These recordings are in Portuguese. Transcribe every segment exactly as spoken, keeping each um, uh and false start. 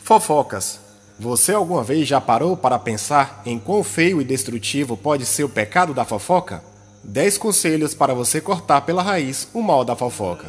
Fofocas. Você alguma vez já parou para pensar em quão feio e destrutivo pode ser o pecado da fofoca? dez conselhos para você cortar pela raiz o mal da fofoca.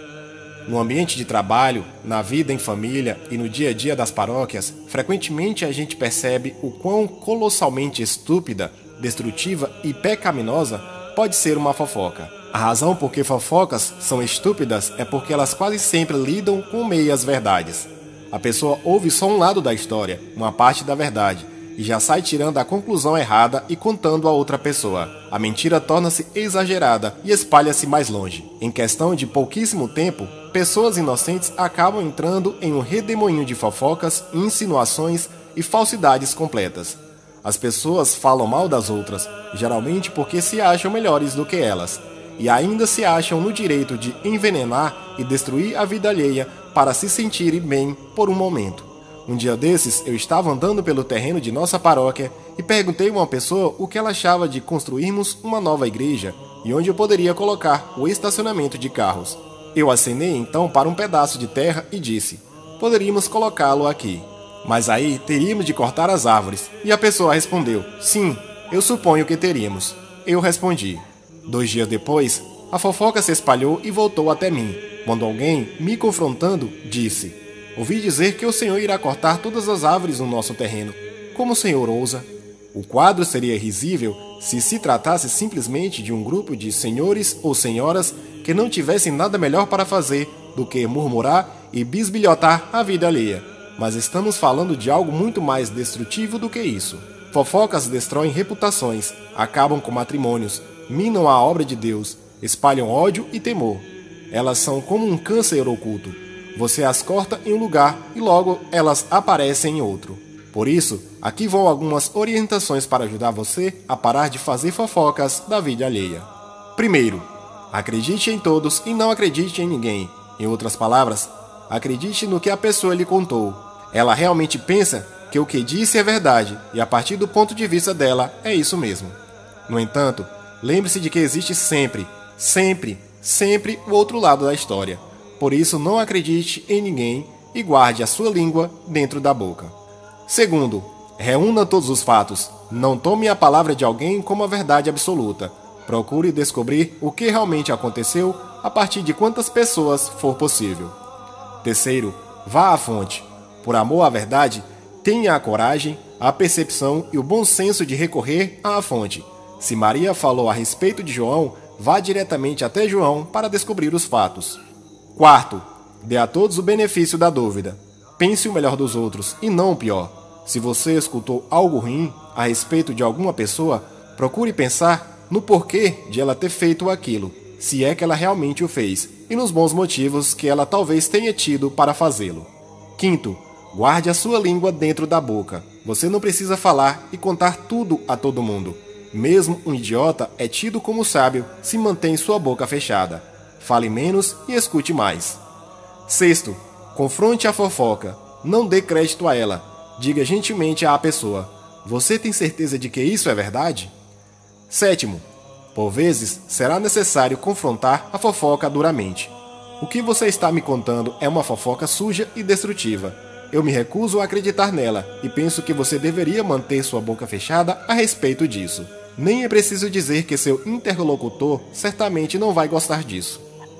No ambiente de trabalho, na vida em família e no dia a dia das paróquias, frequentemente a gente percebe o quão colossalmente estúpida, destrutiva e pecaminosa pode ser uma fofoca. A razão por que fofocas são estúpidas é porque elas quase sempre lidam com meias verdades. A pessoa ouve só um lado da história, uma parte da verdade, e já sai tirando a conclusão errada e contando a outra pessoa. A mentira torna-se exagerada e espalha-se mais longe. Em questão de pouquíssimo tempo, pessoas inocentes acabam entrando em um redemoinho de fofocas, insinuações e falsidades completas. As pessoas falam mal das outras, geralmente porque se acham melhores do que elas, e ainda se acham no direito de envenenar e destruir a vida alheia para se sentirem bem por um momento. Um dia desses, eu estava andando pelo terreno de nossa paróquia e perguntei a uma pessoa o que ela achava de construirmos uma nova igreja e onde eu poderia colocar o estacionamento de carros. Eu acenei então para um pedaço de terra e disse: poderíamos colocá-lo aqui. Mas aí teríamos de cortar as árvores. E a pessoa respondeu: sim, eu suponho que teríamos. Eu respondi. Dois dias depois, a fofoca se espalhou e voltou até mim, quando alguém, me confrontando, disse: ouvi dizer que o senhor irá cortar todas as árvores no nosso terreno. Como o senhor ousa? O quadro seria risível se se tratasse simplesmente de um grupo de senhores ou senhoras que não tivessem nada melhor para fazer do que murmurar e bisbilhotar a vida alheia. Mas estamos falando de algo muito mais destrutivo do que isso. Fofocas destroem reputações, acabam com matrimônios, minam a obra de Deus, espalham ódio e temor. Elas são como um câncer oculto. Você as corta em um lugar e logo elas aparecem em outro. Por isso, aqui vão algumas orientações para ajudar você a parar de fazer fofocas da vida alheia. Primeiro, acredite em todos e não acredite em ninguém. Em outras palavras, acredite no que a pessoa lhe contou. Ela realmente pensa que o que disse é verdade e a partir do ponto de vista dela é isso mesmo. No entanto, lembre-se de que existe sempre, sempre, sempre o outro lado da história. Por isso, não acredite em ninguém e guarde a sua língua dentro da boca. Segundo, reúna todos os fatos. Não tome a palavra de alguém como a verdade absoluta. Procure descobrir o que realmente aconteceu a partir de quantas pessoas for possível. Terceiro, vá à fonte. Por amor à verdade, tenha a coragem, a percepção e o bom senso de recorrer à fonte. Se Maria falou a respeito de João, vá diretamente até João para descobrir os fatos. Quarto, dê a todos o benefício da dúvida. Pense o melhor dos outros e não o pior. Se você escutou algo ruim a respeito de alguma pessoa, procure pensar no porquê de ela ter feito aquilo, se é que ela realmente o fez, e nos bons motivos que ela talvez tenha tido para fazê-lo. Quinto, guarde a sua língua dentro da boca. Você não precisa falar e contar tudo a todo mundo. Mesmo um idiota é tido como sábio se mantém sua boca fechada. Fale menos e escute mais. Sexto, confronte a fofoca. Não dê crédito a ela. Diga gentilmente à pessoa: você tem certeza de que isso é verdade? Sétimo, por vezes será necessário confrontar a fofoca duramente. O que você está me contando é uma fofoca suja e destrutiva. Eu me recuso a acreditar nela e penso que você deveria manter sua boca fechada a respeito disso. Nem é preciso dizer que seu interlocutor certamente não vai gostar disso.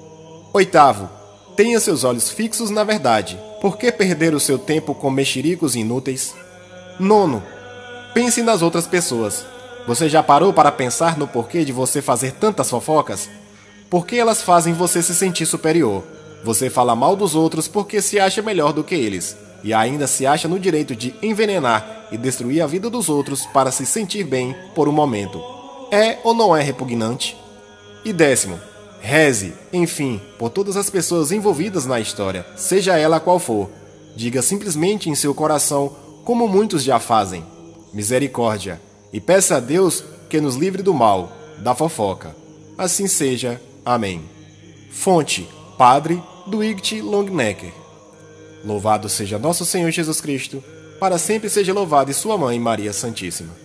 Oitavo, tenha seus olhos fixos na verdade. Por que perder o seu tempo com mexericos inúteis? Nono, pense nas outras pessoas. Você já parou para pensar no porquê de você fazer tantas fofocas? Por que elas fazem você se sentir superior? Você fala mal dos outros porque se acha melhor do que eles, e ainda se acha no direito de envenenar e destruir a vida dos outros para se sentir bem por um momento. É ou não é repugnante? E décimo, reze, enfim, por todas as pessoas envolvidas na história, seja ela qual for. Diga simplesmente em seu coração, como muitos já fazem: misericórdia, e peça a Deus que nos livre do mal, da fofoca. Assim seja. Amém. Fonte: Padre Dwight Longenecker. Louvado seja nosso Senhor Jesus Cristo, para sempre seja louvado e sua Mãe Maria Santíssima.